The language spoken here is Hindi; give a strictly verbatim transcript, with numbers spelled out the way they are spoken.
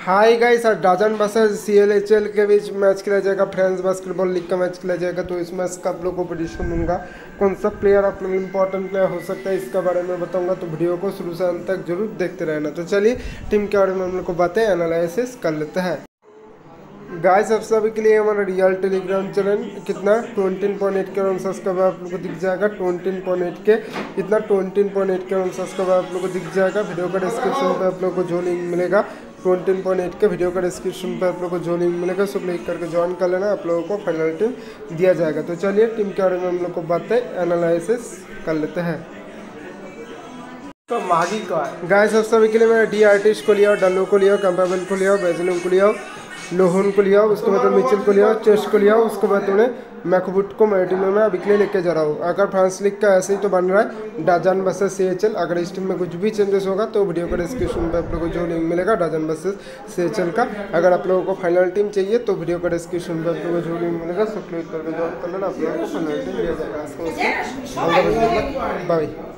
हाय गाइस, आज डाजन वर्सेस सीएलएचएल के बीच मैच खेला जाएगा। फ्रेंड्स बास्केटबॉल लीग का मैच खेला जाएगा। तो इस मैच का आप लोगों को प्रेडिक्शन दूंगा, कौन सा प्लेयर आप लोग इंपॉर्टेंट प्लेयर हो सकता है इसका बारे में बताऊंगा। तो वीडियो को शुरू से अंत तक जरूर देखते रहना। तो चलिए टीम के बारे में हम लोग को बातें एनालिसिस कर लेते हैं। गाइस आप सभी के लिए हमारा रियल टेलीग्राम चैनल कितना twenty point eight K round subscribe आप लोग को दिख जाएगा। ट्वेंटी पॉइंट एट के इतना twenty point eight K round subscribe आप लोग को दिख जाएगा। वीडियो का डिस्क्रिप्शन पे आप लोग को जो लिंक मिलेगा twenty point eight K video का डिस्क्रिप्शन पे आप लोग को जो लिंक मिलेगा सब क्लिक करके ज्वाइन कर लेना। आप लोगों को फाइनल टीम दिया जाएगा। तो चलिए टीम के बारे में हम लोग को बातें एनालिसिस कर लेते हैं। तो मागी का गाइस आप सभी के लिए मैं डी आर्टिस्ट को लिया, डल्लो को लिया, कैम्पाबेल को लिया, बेजलिन को लिया, लोहन को लिया, उसके बाद मिचेल को लिया, चेस्ट को लिया, उसके बाद उन्हें मैकबुट को मेरी टीम में मैं अभी के लिए लेके जा रहा हूँ। अगर फ्रांस लीग का ऐसे ही तो बन रहा है डाजन वर्सेस सीएचएल। अगर इस टीम में कुछ भी चेंजेस होगा तो वीडियो का डिस्क्रिप्शन पे आप लोगों को जो लिंक मिलेगा डाजन वर्सेस सीएचएल का। अगर आप लोगों को फाइनल टीम चाहिए तो वीडियो का डिस्क्रिप्शन पे आप लोगों को जो लिंक मिलेगा सब क्लिक करके ज्वाइन कर लेना। आप लोगों को फाइनल टीम दिया जाएगा। बाय।